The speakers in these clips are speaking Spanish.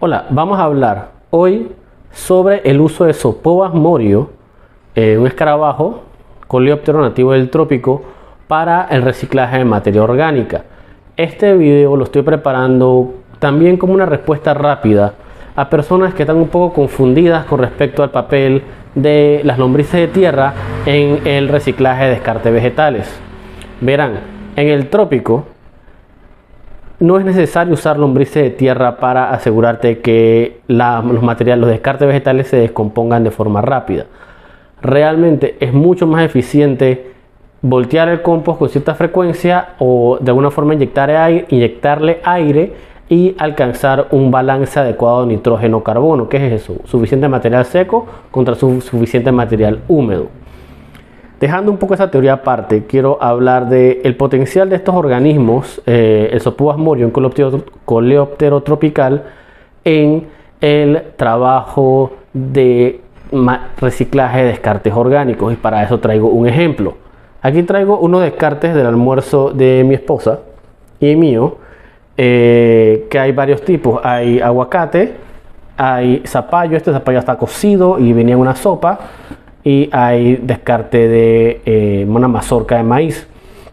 Hola, vamos a hablar hoy sobre el uso de Zoopoas morio, un escarabajo coleóptero nativo del trópico, para el reciclaje de materia orgánica. Este video lo estoy preparando también como una respuesta rápida a personas que están un poco confundidas con respecto al papel de las lombrices de tierra en el reciclaje de descartes vegetales. Verán, en el trópico no es necesario usar lombrices de tierra para asegurarte que los descartes vegetales se descompongan de forma rápida. Realmente es mucho más eficiente voltear el compost con cierta frecuencia o de alguna forma inyectarle aire y alcanzar un balance adecuado de nitrógeno-carbono. ¿Qué es eso? Suficiente material seco contra suficiente material húmedo. Dejando un poco esa teoría aparte, quiero hablar del potencial de estos organismos, el Zoopoas morio, un coleóptero tropical, en el trabajo de reciclaje de descartes orgánicos. Y para eso traigo un ejemplo. Aquí traigo unos descartes del almuerzo de mi esposa y mío, que hay varios tipos. Hay aguacate, hay zapallo, este zapallo está cocido y venía en una sopa. Y hay descarte de una mazorca de maíz.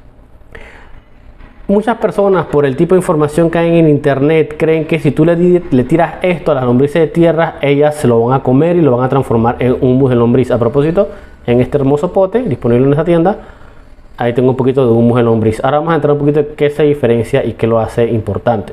Muchas personas, por el tipo de información que hay en internet, creen que si tú le tiras esto a las lombrices de tierra, ellas se lo van a comer y lo van a transformar en humus de lombriz. A propósito, en este hermoso pote disponible en esta tienda, ahí tengo un poquito de humus de lombriz. Ahora vamos a entrar un poquito de qué se diferencia y qué lo hace importante.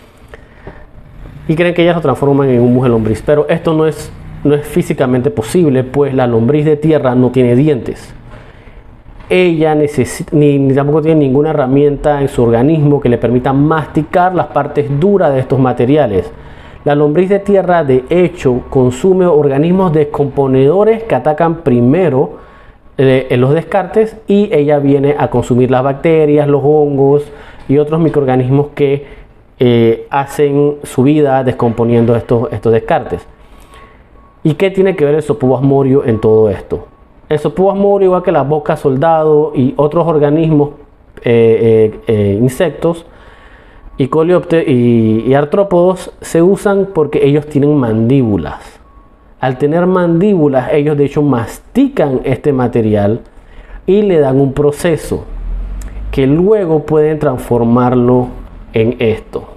Y creen que ellas lo transforman en humus de lombriz, pero esto no es físicamente posible, pues la lombriz de tierra no tiene dientes. Ella ni tampoco tiene ninguna herramienta en su organismo que le permita masticar las partes duras de estos materiales. La lombriz de tierra, de hecho, consume organismos descomponedores que atacan primero en los descartes, y ella viene a consumir las bacterias, los hongos y otros microorganismos que hacen su vida descomponiendo estos descartes. ¿Y qué tiene que ver el Zoopoas morio en todo esto? El Zoopoas morio, igual que la boca soldado y otros organismos, insectos y coleópteros y artrópodos, se usan porque ellos tienen mandíbulas. Al tener mandíbulas, ellos de hecho mastican este material y le dan un proceso que luego pueden transformarlo en esto.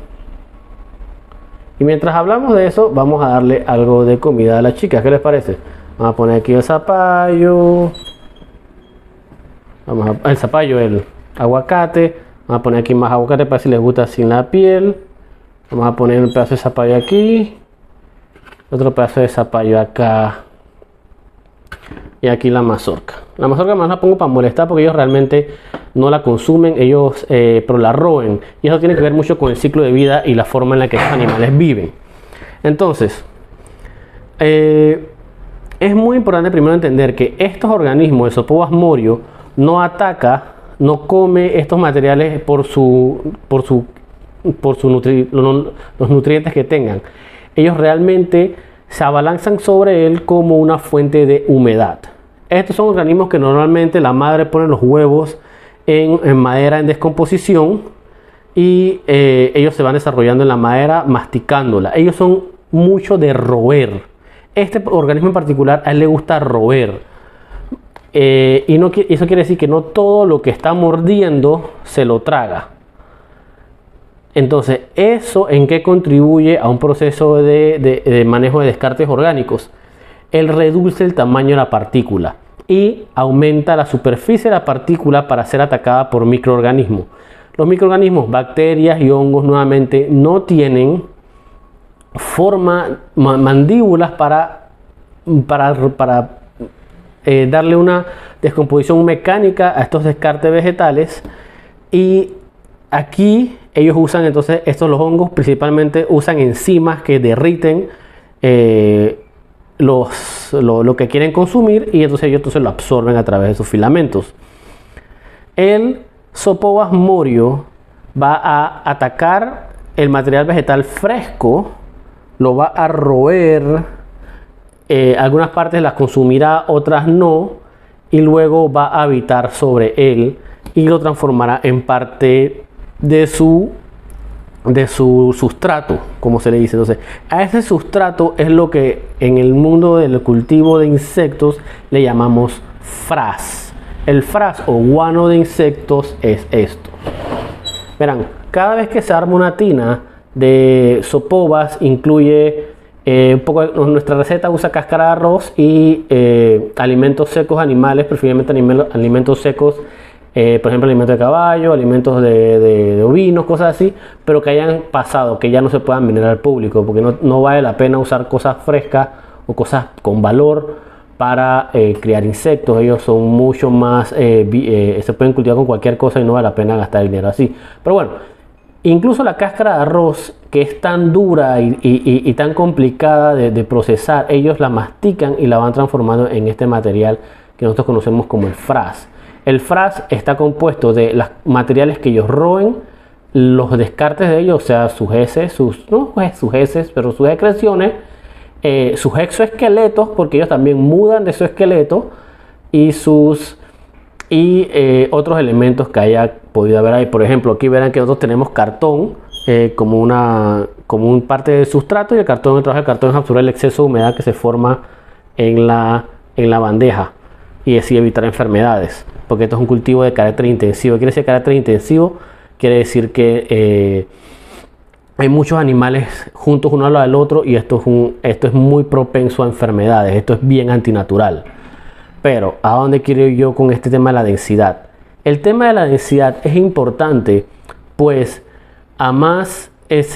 Y mientras hablamos de eso, vamos a darle algo de comida a las chicas. ¿Qué les parece? Vamos a poner aquí el zapallo. El zapallo, el aguacate. Vamos a poner aquí más aguacate para si les gusta sin la piel. Vamos a poner un pedazo de zapallo aquí. Otro pedazo de zapallo acá. Y aquí la mazorca. La mazorca más la pongo para molestar porque ellos realmente no la consumen, pero la roen. Y eso tiene que ver mucho con el ciclo de vida y la forma en la que los animales viven. Entonces, es muy importante primero entender que estos organismos, el Zoopoas morio, no come estos materiales por los nutrientes que tengan. Ellos realmente se abalanzan sobre él como una fuente de humedad. Estos son organismos que normalmente la madre pone los huevos en madera en descomposición, y ellos se van desarrollando en la madera masticándola. Ellos son mucho de roer. Este organismo en particular, a él le gusta roer. Eso quiere decir que no todo lo que está mordiendo se lo traga. Entonces, ¿eso en qué contribuye a un proceso de manejo de descartes orgánicos? Él reduce el tamaño de la partícula y aumenta la superficie de la partícula para ser atacada por microorganismos. Los microorganismos, bacterias y hongos, nuevamente no tienen mandíbulas para darle una descomposición mecánica a estos descartes vegetales. Y aquí ellos usan entonces los hongos principalmente usan enzimas que derriten lo que quieren consumir, y entonces ellos lo absorben a través de sus filamentos. El Zoopoas morio va a atacar el material vegetal fresco, lo va a roer, algunas partes las consumirá, otras no, y luego va a habitar sobre él y lo transformará en parte de su de su sustrato, como se le dice. Entonces, a ese sustrato es lo que en el mundo del cultivo de insectos le llamamos frass. El frass o guano de insectos es esto. Verán, cada vez que se arma una tina de sopovas, incluye un poco, nuestra receta usa cáscara de arroz y alimentos secos animales, preferiblemente alimentos secos, por ejemplo alimentos de caballo, alimentos de ovinos, cosas así, pero que hayan pasado, que ya no se puedan vender al público, porque no vale la pena usar cosas frescas o cosas con valor para criar insectos. Ellos son mucho más, se pueden cultivar con cualquier cosa y no vale la pena gastar dinero así. Pero bueno, incluso la cáscara de arroz, que es tan dura y tan complicada de procesar, ellos la mastican y la van transformando en este material que nosotros conocemos como el frass. El frass está compuesto de los materiales que ellos roen, los descartes de ellos, o sea, sus heces, sus excreciones, sus exoesqueletos, porque ellos también mudan de su esqueleto, y otros elementos que haya podido haber ahí. Por ejemplo, aquí verán que nosotros tenemos cartón como un parte del sustrato, y el cartón es absorber el exceso de humedad que se forma en la bandeja y así evitar enfermedades, porque esto es un cultivo de carácter intensivo. Quiere decir carácter intensivo, quiere decir que hay muchos animales juntos uno al lado del otro, y esto es muy propenso a enfermedades. Esto es bien antinatural. Pero ¿a dónde quiero ir yo con este tema de la densidad? El tema de la densidad es importante, pues a más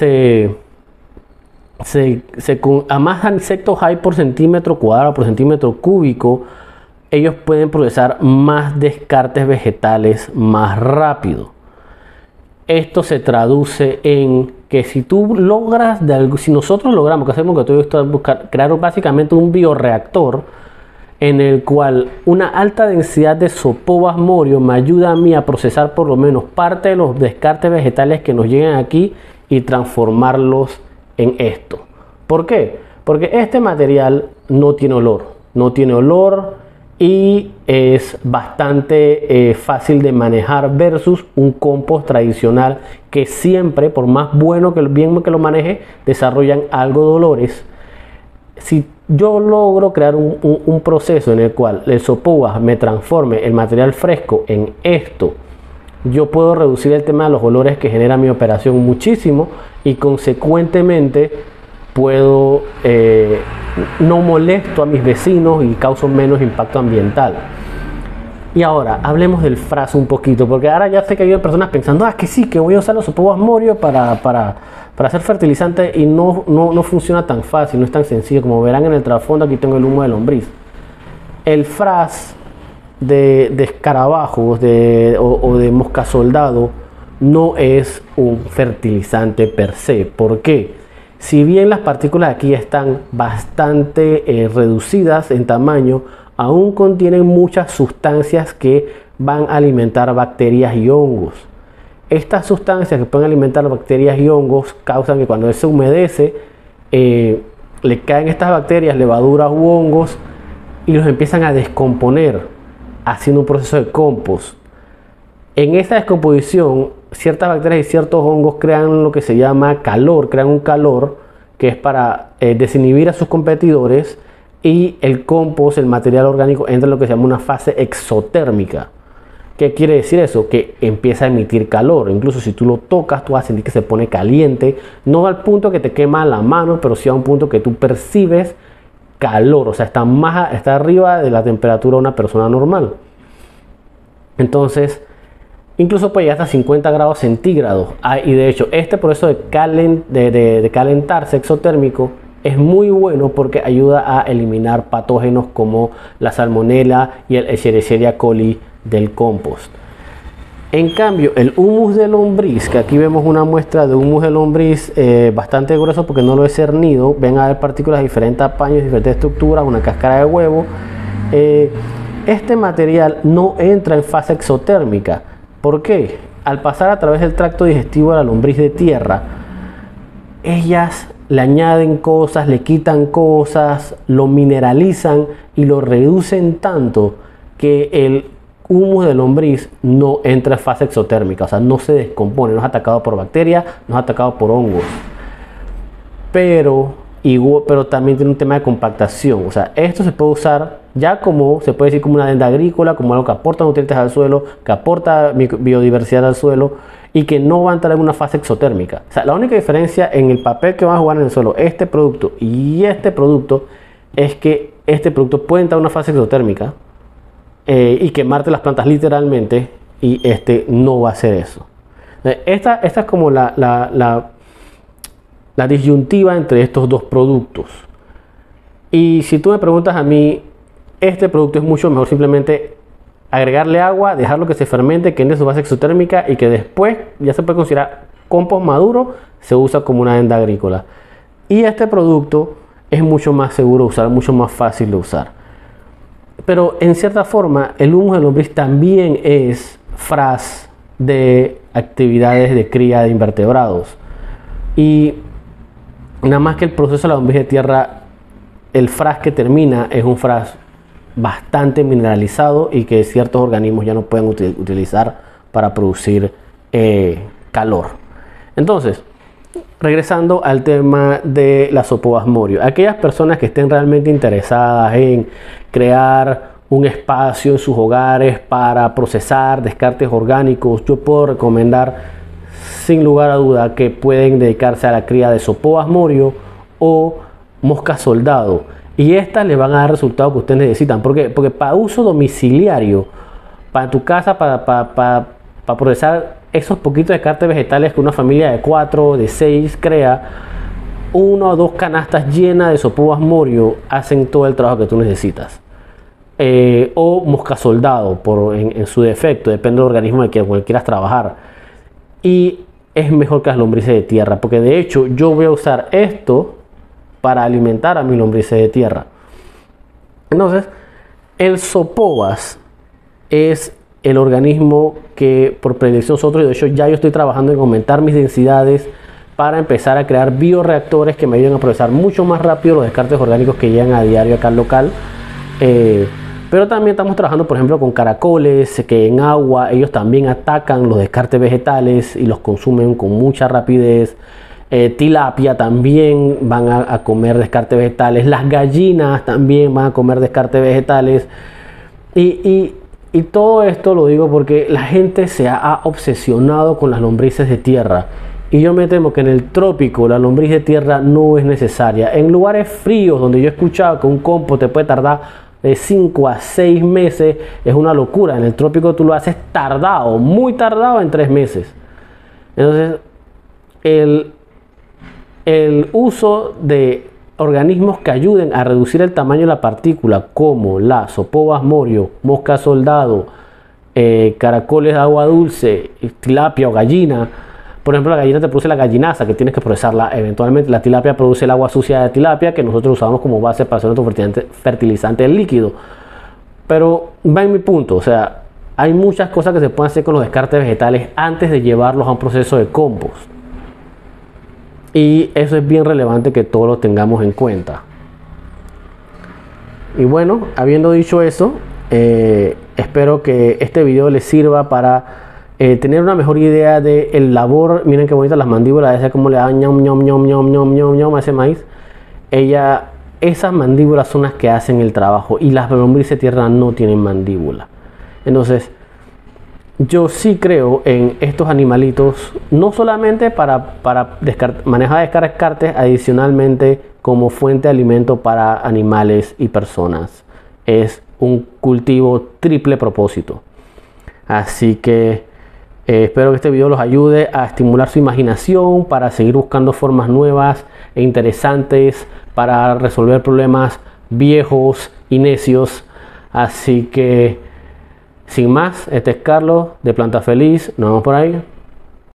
a más insectos hay por centímetro cuadrado, por centímetro cúbico, ellos pueden procesar más descartes vegetales más rápido. Esto se traduce en que si nosotros logramos, que hacemos que todo esto, crear básicamente un bioreactor en el cual una alta densidad de Sopovas morio me ayuda a mí a procesar por lo menos parte de los descartes vegetales que nos llegan aquí y transformarlos en esto. ¿Por qué? Porque este material no tiene olor y es bastante fácil de manejar versus un compost tradicional que siempre, por más bien que lo maneje, desarrollan algo de dolores. Si yo logro crear un proceso en el cual el Sopovas me transforme el material fresco en esto, yo puedo reducir el tema de los olores que genera mi operación muchísimo, y consecuentemente puedo no molesto a mis vecinos y causo menos impacto ambiental. Y ahora hablemos del frass un poquito, porque ahora ya sé que hay personas pensando que sí, que voy a usar los Sopovas morio para hacer fertilizante, y no funciona tan fácil, no es tan sencillo. Como verán en el trasfondo, aquí tengo el humo de lombriz. El frass de escarabajos o de mosca soldado no es un fertilizante per se. ¿Por qué? Si bien las partículas aquí están bastante reducidas en tamaño, aún contienen muchas sustancias que van a alimentar bacterias y hongos. Estas sustancias que pueden alimentar bacterias y hongos causan que cuando se humedece le caen estas bacterias, levaduras u hongos, y los empiezan a descomponer, haciendo un proceso de compost. En esta descomposición, ciertas bacterias y ciertos hongos crean lo que se llama calor, crean un calor que es para desinhibir a sus competidores, y el compost, el material orgánico, entra en lo que se llama una fase exotérmica. ¿Qué quiere decir eso? Que empieza a emitir calor. Incluso si tú lo tocas, tú vas a sentir que se pone caliente, no al punto que te quema la mano, pero sí a un punto que tú percibes calor, o sea, está arriba de la temperatura de una persona normal. Entonces, incluso puede llegar hasta 50 grados centígrados. Y de hecho, este proceso de calentarse exotérmico es muy bueno porque ayuda a eliminar patógenos como la salmonela y el Escherichia coli del compost. En cambio, el humus de lombriz, que aquí vemos una muestra de humus de lombriz bastante grueso porque no lo he cernido, ven a ver partículas de diferentes tamaños, diferentes estructuras, una cáscara de huevo. Este material no entra en fase exotérmica. ¿Por qué? Al pasar a través del tracto digestivo de la lombriz de tierra, ellas le añaden cosas, le quitan cosas, lo mineralizan y lo reducen tanto que humus de lombriz no entra en fase exotérmica, o sea, no se descompone, no es atacado por bacterias, no es atacado por hongos. Pero también tiene un tema de compactación, o sea, esto se puede usar ya como, se puede decir como una adenda agrícola, como algo que aporta nutrientes al suelo, que aporta biodiversidad al suelo y que no va a entrar en una fase exotérmica. O sea, la única diferencia en el papel que va a jugar en el suelo, este producto y este producto, es que este producto puede entrar en una fase exotérmica y quemarte las plantas literalmente, y este no va a hacer eso. Esta es como la disyuntiva entre estos dos productos. Y si tú me preguntas a mí, este producto es mucho mejor simplemente agregarle agua, dejarlo que se fermente, que entre su fase exotérmica y que después ya se puede considerar compost maduro, se usa como una adenda agrícola. Y este producto es mucho más seguro de usar, mucho más fácil de usar. Pero en cierta forma el humus de lombriz también es frax de actividades de cría de invertebrados. Y nada más que el proceso de la lombriz de tierra, el frax que termina es un frax bastante mineralizado y que ciertos organismos ya no pueden utilizar para producir calor. Entonces, regresando al tema de la Zopobasmorio, aquellas personas que estén realmente interesadas en crear un espacio en sus hogares para procesar descartes orgánicos, yo puedo recomendar sin lugar a duda que pueden dedicarse a la cría de Zopobasmorio o mosca soldado, y estas les van a dar resultados que ustedes necesitan. ¿Por qué? Porque para uso domiciliario, para tu casa, para procesar esos poquitos descartes vegetales que una familia de 4, de 6 crea, 1 o 2 canastas llenas de Zopobasmorio hacen todo el trabajo que tú necesitas. O mosca soldado en su defecto, depende del organismo con el que quieras trabajar. Y es mejor que las lombrices de tierra, porque de hecho yo voy a usar esto para alimentar a mis lombrices de tierra. Entonces, el Zopobas es el organismo que por predicción nosotros, de hecho ya yo estoy trabajando en aumentar mis densidades para empezar a crear bioreactores que me ayuden a procesar mucho más rápido los descartes orgánicos que llegan a diario acá al local. Pero también estamos trabajando, por ejemplo, con caracoles que en agua ellos también atacan los descartes vegetales y los consumen con mucha rapidez. Tilapia también van a comer descartes vegetales, las gallinas también van a comer descartes vegetales, y todo esto lo digo porque la gente se ha obsesionado con las lombrices de tierra, y yo me temo que en el trópico la lombriz de tierra no es necesaria. En lugares fríos donde yo he escuchado que un compost te puede tardar de 5 a 6 meses, es una locura. En el trópico tú lo haces tardado, muy tardado, en 3 meses. Entonces el uso de organismos que ayuden a reducir el tamaño de la partícula, como la Zopobasmorio, mosca soldado, caracoles de agua dulce, tilapia o gallina. Por ejemplo, la gallina te produce la gallinaza, que tienes que procesarla eventualmente. La tilapia produce el agua sucia de tilapia, que nosotros usamos como base para hacer nuestro fertilizante líquido. Pero va en mi punto, o sea, hay muchas cosas que se pueden hacer con los descartes vegetales antes de llevarlos a un proceso de compost. Y eso es bien relevante que todos lo tengamos en cuenta. Y bueno, habiendo dicho eso, espero que este video les sirva para tener una mejor idea del labor. Miren qué bonitas las mandíbulas, esa como le da ñom ñom ñom ñom ñom ñom ñom a ese maíz. Esas mandíbulas son las que hacen el trabajo, y las lombrices de tierra no tienen mandíbula. Entonces, yo sí creo en estos animalitos, no solamente para manejar descartes, adicionalmente como fuente de alimento para animales y personas. Es un cultivo triple propósito. Así que espero que este video los ayude a estimular su imaginación para seguir buscando formas nuevas e interesantes para resolver problemas viejos y necios. Así que sin más, este es Carlos de Planta Feliz. Nos vemos por ahí.